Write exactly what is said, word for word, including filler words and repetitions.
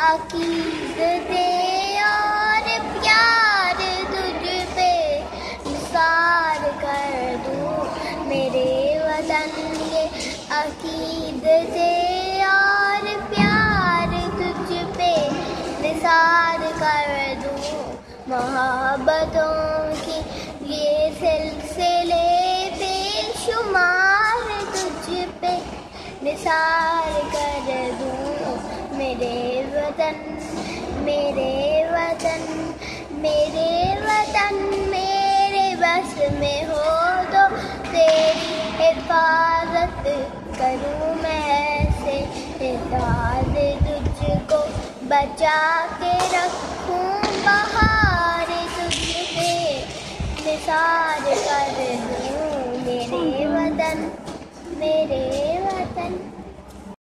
अकीद दे और प्यार तुझ पे निसार कर दूं मेरे वतन ये अकीद दे और प्यार तुझ पे निसार कर दूं मोहब्बतों की ये सिलसिले बेशुमार तुझ पे निसार कर दूं मेरे वतन मेरे वतन मेरे वतन मेरे बस में हो तो तेरी हिफाजत करूं मैं ऐसे हिफाजत तुझको बचा के रखूं बहार तुझ पे निसार कर दूं मेरे वतन मेरे वतन।